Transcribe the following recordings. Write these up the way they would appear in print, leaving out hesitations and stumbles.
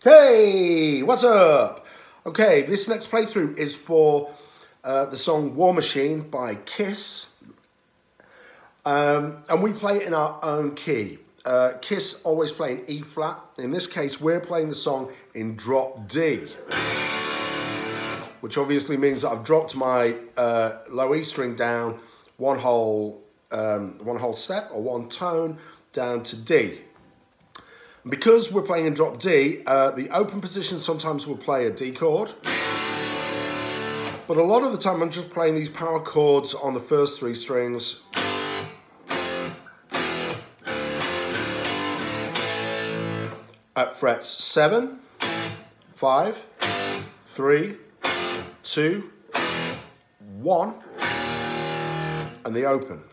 Hey, what's up? Okay, this next playthrough is for the song War Machine by Kiss. And we play it in our own key. Kiss always play in E flat. In this case, we're playing the song in drop D, which obviously means that I've dropped my low E string down one whole step or one tone down to D. And because we're playing in drop D, the open position sometimes will play a D chord. But a lot of the time I'm just playing these power chords on the first three strings. At frets 7, 5, 3, 2, 1, and the open.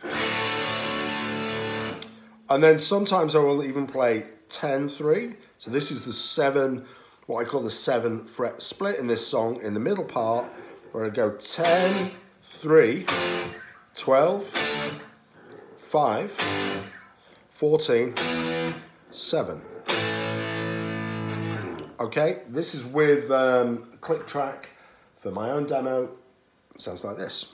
And then sometimes I will even play 10-3. So this is the 7, what I call the 7 fret split in this song in the middle part, where I go 10, 3, 12, 5, 14, 7. Okay, this is with click track for my own demo. It sounds like this.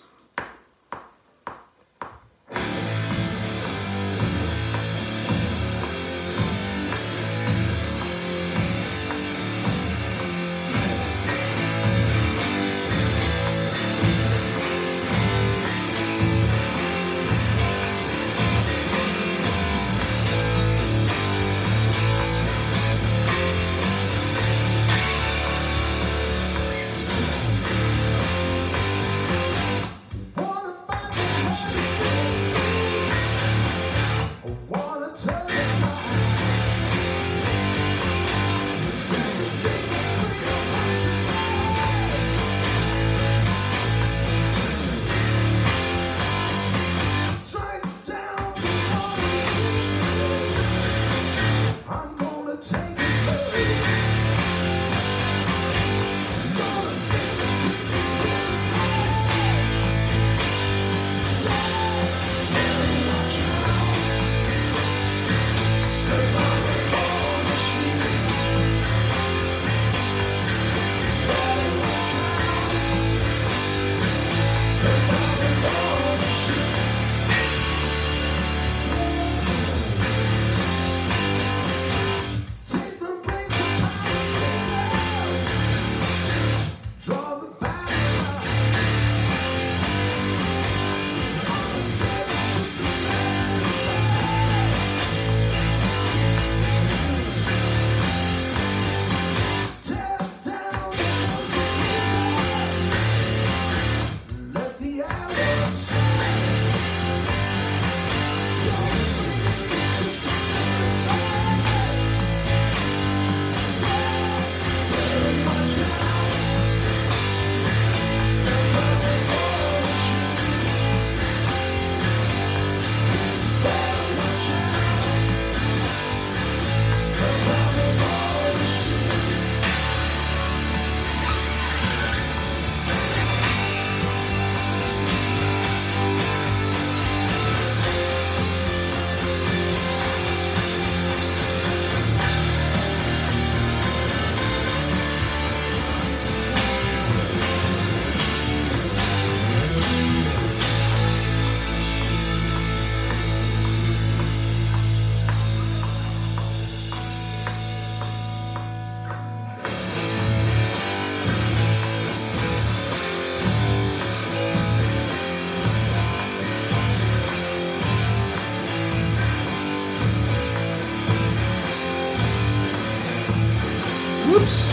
Whoops.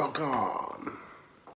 Doggone.